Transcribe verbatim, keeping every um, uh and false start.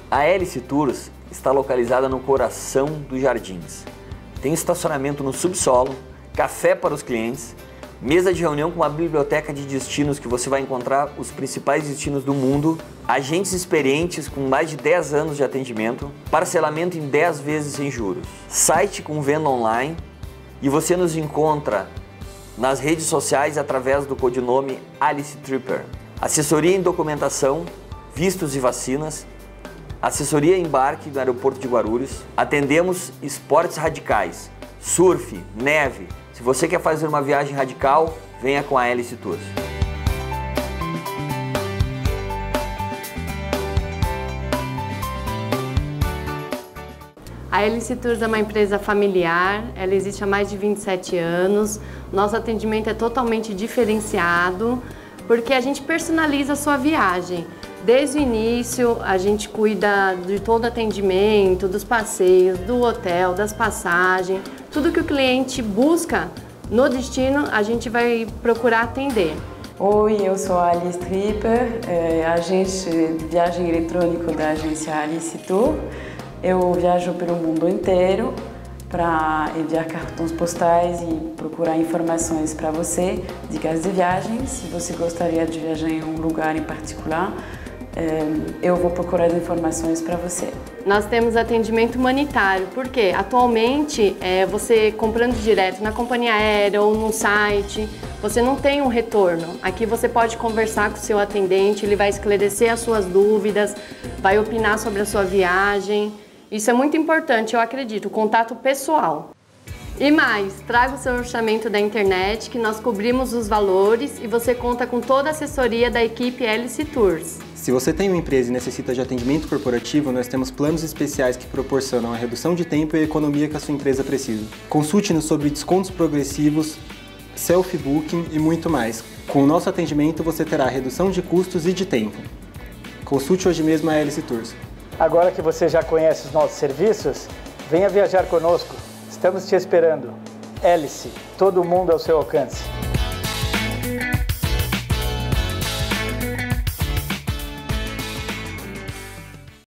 A Hélice Tours está localizada no coração dos Jardins. Tem estacionamento no subsolo, café para os clientes, mesa de reunião com uma biblioteca de destinos que você vai encontrar os principais destinos do mundo, agentes experientes com mais de dez anos de atendimento, parcelamento em dez vezes sem juros, site com venda online e você nos encontra nas redes sociais através do codinome Alice Tripper. Assessoria em documentação, vistos e vacinas, assessoria em embarque no aeroporto de Guarulhos, atendemos esportes radicais, surf, neve. Se você quer fazer uma viagem radical, venha com a Hélice Tours. A Hélice Tours é uma empresa familiar, ela existe há mais de vinte e sete anos. Nosso atendimento é totalmente diferenciado, porque a gente personaliza a sua viagem. Desde o início, a gente cuida de todo o atendimento, dos passeios, do hotel, das passagens. Tudo que o cliente busca no destino, a gente vai procurar atender. Oi, eu sou a Alice Tripper, é, agente de viagem eletrônico da agência Alice Tours. Eu viajo pelo mundo inteiro para enviar cartões postais e procurar informações para você, dicas de viagem. Se você gostaria de viajar em um lugar em particular, eu vou procurar informações para você. Nós temos atendimento humanitário, porque atualmente é, você comprando direto na companhia aérea ou no site, você não tem um retorno. Aqui você pode conversar com o seu atendente, ele vai esclarecer as suas dúvidas, vai opinar sobre a sua viagem. Isso é muito importante, eu acredito, o contato pessoal. E mais, traga o seu orçamento da internet, que nós cobrimos os valores e você conta com toda a assessoria da equipe Hélice Tours. Se você tem uma empresa e necessita de atendimento corporativo, nós temos planos especiais que proporcionam a redução de tempo e a economia que a sua empresa precisa. Consulte-nos sobre descontos progressivos, self-booking e muito mais. Com o nosso atendimento você terá redução de custos e de tempo. Consulte hoje mesmo a Hélice Tours. Agora que você já conhece os nossos serviços, venha viajar conosco. Estamos te esperando. Hélice, todo mundo ao seu alcance.